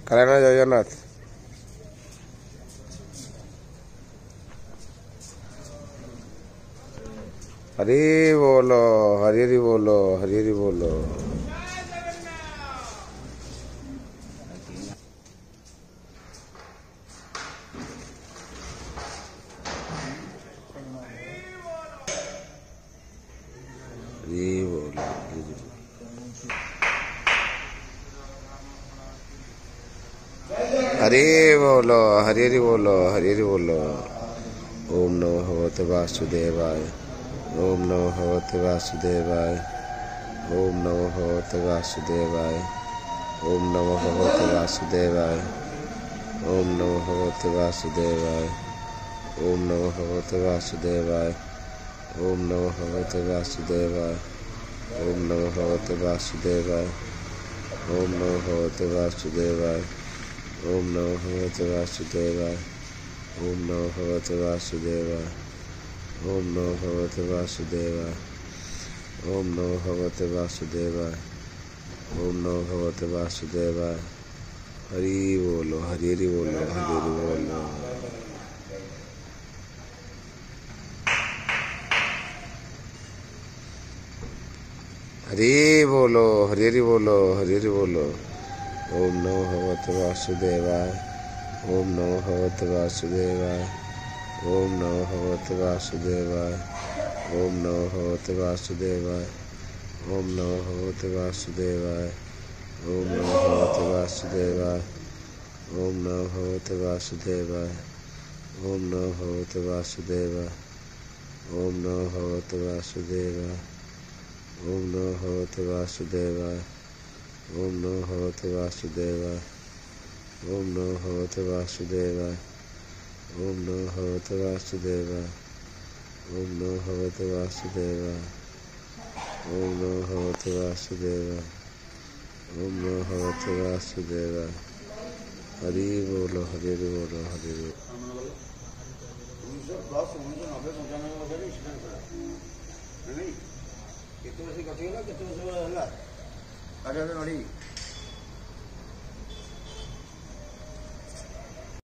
କାଳିଆନା ଜୟ ଜଗନ୍ନାଥ। हरि बोलो हरि हरि बोलो हरि हरि बोलो। हरि बोलो हरि बोलो हरि हरि बोलो हरि हरि बोलो। ओम नमो भगवते वासुदेवाय। ओम नमो भगवते वासुदेवाय। ओम नमो भगवते वासुदेवाय। ओम नमो भगवते वासुदेवाय। ओम नमो भगवते वासुदेवाय। ओम नमो भगवते वासुदेवाय। ओम नमो भगवते वासुदेवाय। ओम नमो भगवते वासुदेवाय। ओम नमो भगवते वासुदेवाय। ओम नमो भगवते वासुदेवाय। ओम नमो भगवते वासुदेवाय। ओम नमो भगवते वासुदेवाय। ओम नमो भगवते वासुदेवाय। ओम नमो भगवते वासुदेवाय। हरि बोलो हरि हरि बोलो हरि हरि बोलो। हरि बोलो हरि हरि बोलो हरि हरि बोलो। ओम नमो भगवते वासुदेवाय। ओम नमो भगवते वासुदेवाय। ओम नमो भगवते वासुदेवाय। ओम नमो भगवते वासुदेवाय। ओम नमो भगवते वासुदेवाय। ओम नमो भगवते वासुदेवाय। ओम नमो भगवते वासुदेवाय। ओम नमो भगवते वासुदेवाय। ओम नमो भगवते वासुदेवाय। ओम नमो भगवते वासुदेवाय। ओम नमो भगवते वासुदेवाय। ओम नमो भगवते वासुदेवाय। ओम नमो भगवते वासुदेवाय। ओम नमो भगवते वासुदेवाय। ओम नमो भगवते वासुदेवाय। ओम नमो भगवते वासुदेवाय। हरि बोलो हरि हरि बोलो हरि हरि। 1910 1990 95 केते वर्ष कटिगला केते वर्ष होला आगे आगे गाड़ी